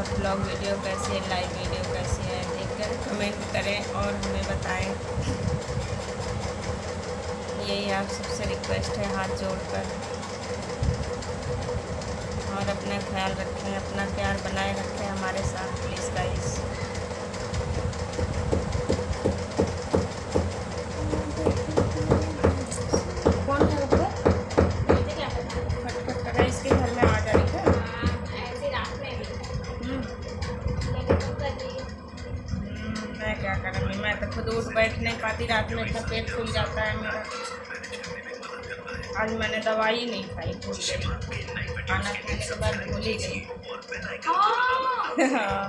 Blog video कैसी है, live video कैसी है, देखकर कमेंट करें और हमें बताएं। यही आप सबसे रिक्वेस्ट है हाथ जोड़कर। और अपना ख्याल रखें, अपना प्यार बनाए रखें हमारे साथ प्लीज़ गाइस। कौन है ऊपर? मुझे क्या पता, खटखट कर रहा है, इसके घर में आ जा रही है। ऐसे रात में मैं क्या करूँगी, मैं तो खुद उठ बैठ नहीं पाती रात में, इतना पेट फूल जाता है मेरा। आज मैंने दवाई नहीं खाई, भूल गई, खाना खाने के बाद भूल ही गई। हाँ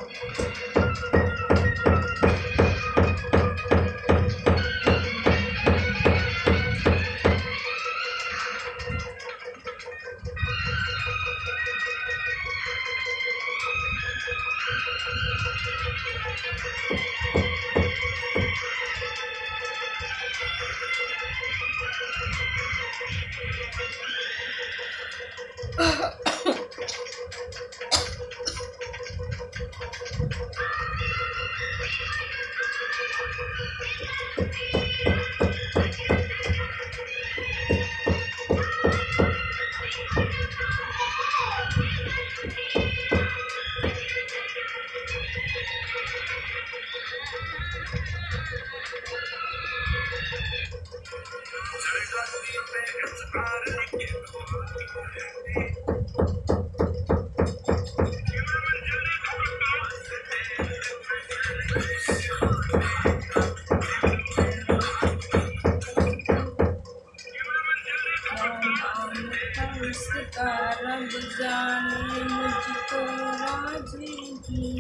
उसका रब जाने मुझको राज़गी।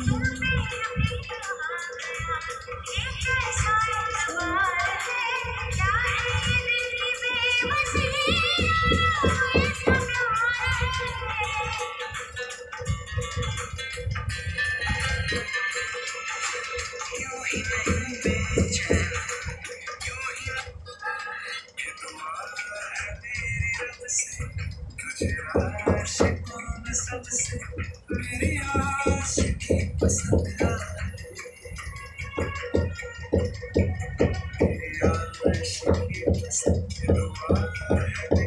सबसे मेरी आशिकी पसंद है, मेरी आशिकी पसंद है।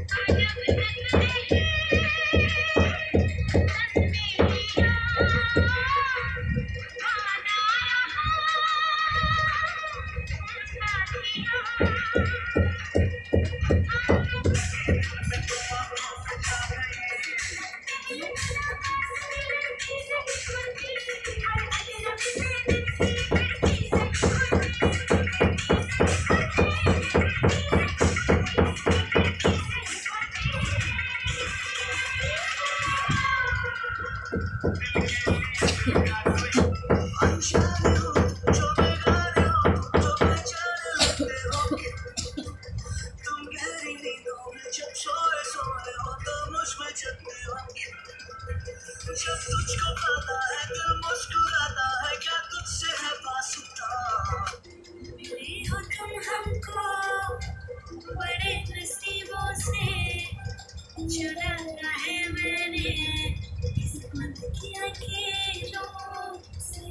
जब तुझको पाता है दिल मुस्कुराता है, क्या तुझसे है वास्ता। मिले हो तुम हमको बड़े नसीबों से, चुराया है मैंने किस्मत की लकीरों से।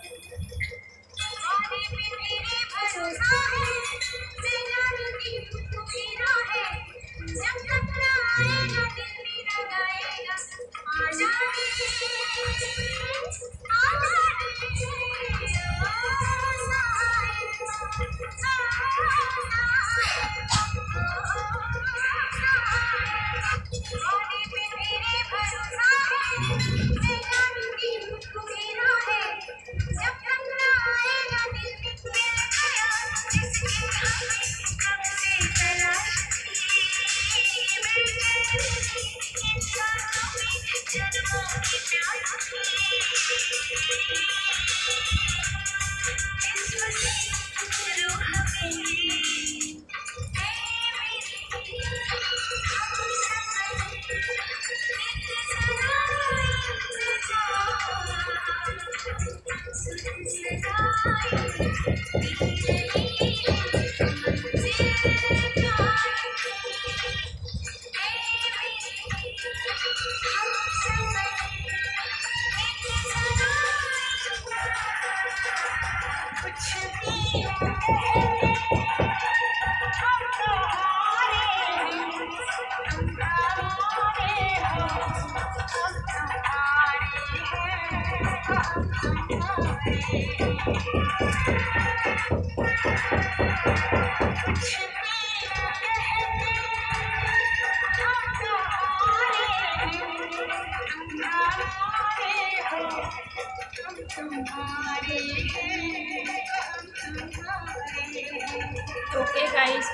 वादे पे तेरे भरोसा है, मैं जानती हूँ तू मेरा है, जब तक ना आएगा दिल मेरा गाएगा आ जाए।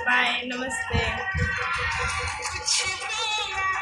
बाय, नमस्ते। कुछ मेरा